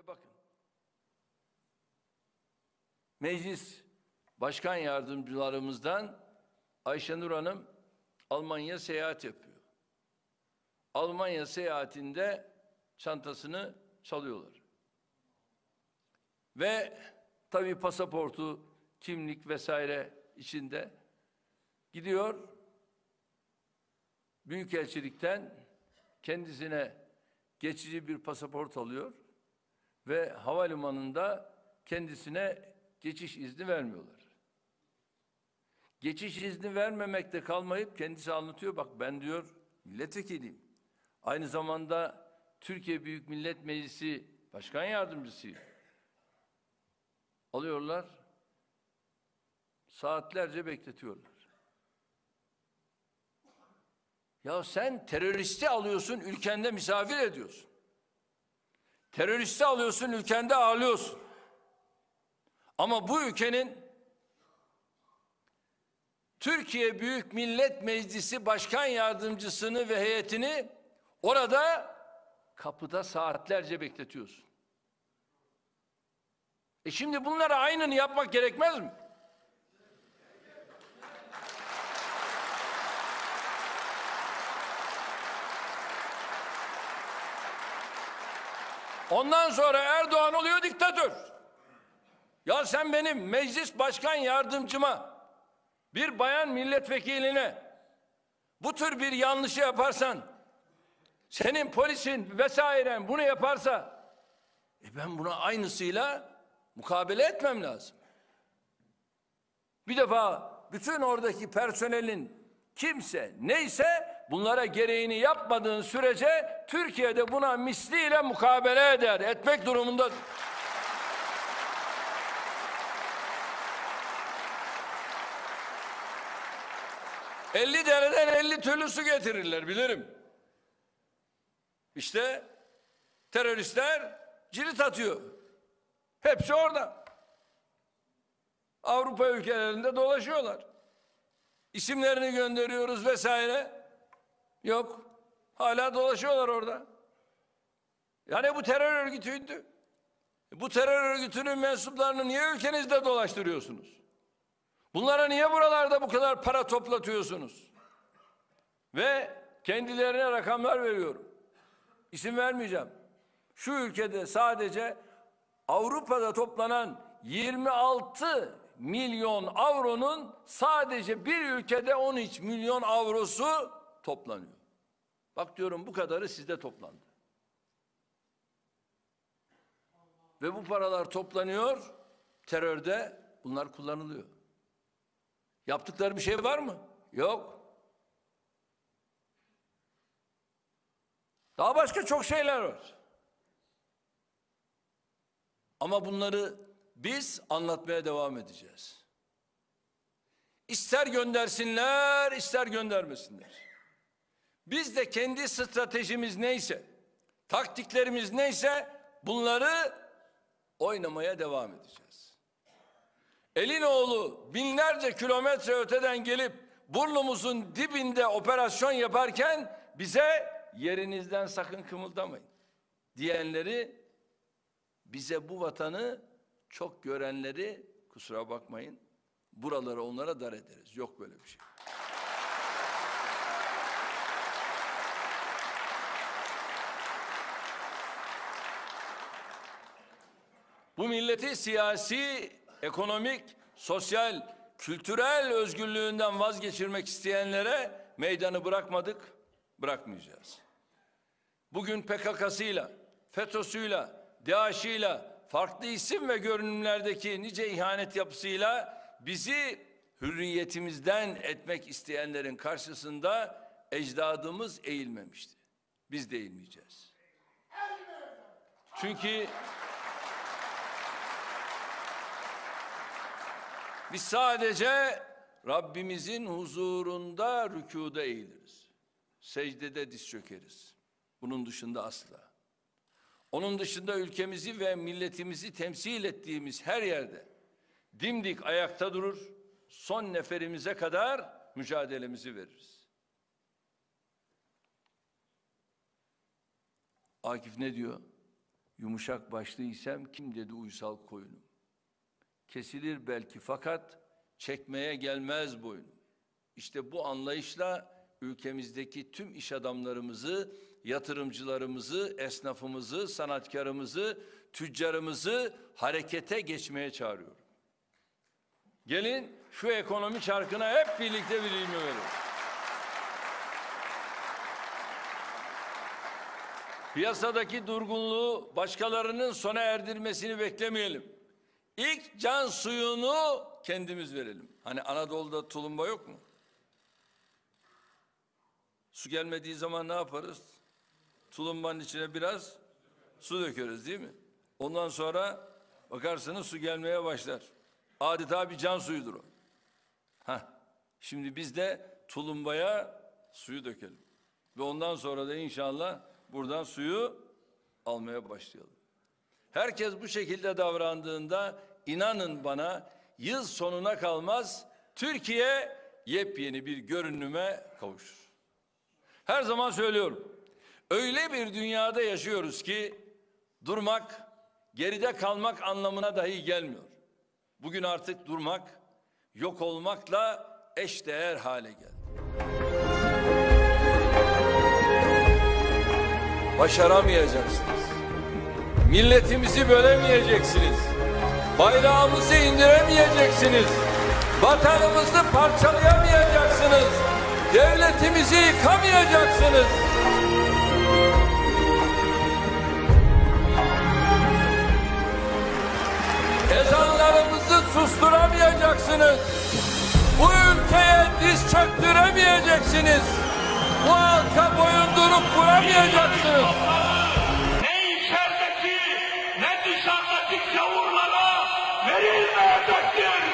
bakın. Meclis Başkan Yardımcılarımızdan Ayşenur Hanım Almanya seyahat yapıyor. Almanya seyahatinde çantasını çalıyorlar. Ve tabii pasaportu, kimlik vesaire içinde gidiyor. Büyükelçilikten kendisine geçici bir pasaport alıyor ve havalimanında kendisine geçiş izni vermiyorlar. Geçiş izni vermemekte kalmayıp kendisi anlatıyor. Bak ben diyor milletvekiliyim. Aynı zamanda Türkiye Büyük Millet Meclisi Başkan Yardımcısıyım. Alıyorlar. Saatlerce bekletiyorlar. Ya sen teröristi alıyorsun, ülkende misafir ediyorsun. Teröristi alıyorsun, ülkende ağırlıyorsun. Ama bu ülkenin Türkiye Büyük Millet Meclisi Başkan Yardımcısını ve heyetini orada kapıda saatlerce bekletiyorsun. Şimdi bunlara aynını yapmak gerekmez mi? Ondan sonra Erdoğan oluyor diktatör. Ya sen benim meclis başkan yardımcıma, bir bayan milletvekiline bu tür bir yanlışı yaparsan, senin polisin vesairen bunu yaparsa, ben buna aynısıyla mukabele etmem lazım. Bir defa bütün oradaki personelin kimse neyse bunlara gereğini yapmadığın sürece Türkiye'de buna misliyle mukabele eder, etmek durumundadır. ...50 dereden 50 türlü su getirirler bilirim. İşte teröristler cirit atıyor. Hepsi orada. Avrupa ülkelerinde dolaşıyorlar. İsimlerini gönderiyoruz vesaire. Yok. Hala dolaşıyorlar orada. Yani bu terör örgütüydü. Bu terör örgütünün mensuplarını niye ülkenizde dolaştırıyorsunuz? Bunlara niye buralarda bu kadar para toplatıyorsunuz? Ve kendilerine rakamlar veriyorum. İsim vermeyeceğim. Şu ülkede sadece Avrupa'da toplanan 26 milyon avronun sadece bir ülkede 13 milyon avrosu toplanıyor. Bak diyorum bu kadarı sizde toplandı. Ve bu paralar toplanıyor, terörde bunlar kullanılıyor. Yaptıkları bir şey var mı? Yok. Daha başka çok şeyler var. Ama bunları biz anlatmaya devam edeceğiz. İster göndersinler, ister göndermesinler. Biz de kendi stratejimiz neyse, taktiklerimiz neyse bunları oynamaya devam edeceğiz. Elinoğlu binlerce kilometre öteden gelip burnumuzun dibinde operasyon yaparken bize yerinizden sakın kımıldamayın diyenleri, bize bu vatanı çok görenleri kusura bakmayın, buraları onlara dar ederiz. Yok böyle bir şey. Bu milleti siyasi, ekonomik, sosyal, kültürel özgürlüğünden vazgeçirmek isteyenlere meydanı bırakmadık, bırakmayacağız. Bugün PKK'sıyla, FETÖ'süyle, DAEŞ'iyle, farklı isim ve görünümlerdeki nice ihanet yapısıyla bizi hürriyetimizden etmek isteyenlerin karşısında ecdadımız eğilmemişti. Biz de eğilmeyeceğiz. Çünkü biz sadece Rabbimizin huzurunda rükûda eğiliriz. Secdede diz çökeriz. Bunun dışında asla. Onun dışında ülkemizi ve milletimizi temsil ettiğimiz her yerde dimdik ayakta durur, son neferimize kadar mücadelemizi veririz. Akif ne diyor? Yumuşak başlıysam kim dedi uysal koyunum? Kesilir belki fakat çekmeye gelmez boynum. İşte bu anlayışla ülkemizdeki tüm iş adamlarımızı, yatırımcılarımızı, esnafımızı, sanatkarımızı, tüccarımızı harekete geçmeye çağırıyorum. Gelin şu ekonomi çarkına hep birlikte bir ivme verelim. Piyasadaki durgunluğu başkalarının sona erdirmesini beklemeyelim. İlk can suyunu kendimiz verelim. Hani Anadolu'da tulumba yok mu? Su gelmediği zaman ne yaparız? Tulumbanın içine biraz su dökeriz değil mi? Ondan sonra bakarsınız su gelmeye başlar. Adeta bir can suyudur o. Şimdi biz de tulumbaya suyu dökelim. Ve ondan sonra da inşallah buradan suyu almaya başlayalım. Herkes bu şekilde davrandığında inanın bana yıl sonuna kalmaz Türkiye yepyeni bir görünüme kavuşur. Her zaman söylüyorum. Öyle bir dünyada yaşıyoruz ki durmak, geride kalmak anlamına dahi gelmiyor. Bugün artık durmak, yok olmakla eşdeğer hale geldi. Başaramayacaksınız. Milletimizi bölemeyeceksiniz. Bayrağımızı indiremeyeceksiniz. Vatanımızı parçalayamayacaksınız. Devletimizi yıkamayacaksınız. Ezanlarımızı susturamayacaksınız. Bu ülkeye diz çöktüremeyeceksiniz. Bu halka boyundurup kuramayacaksınız. Ne içerideki ne dışarıdaki gavurlara verilmeyecektir.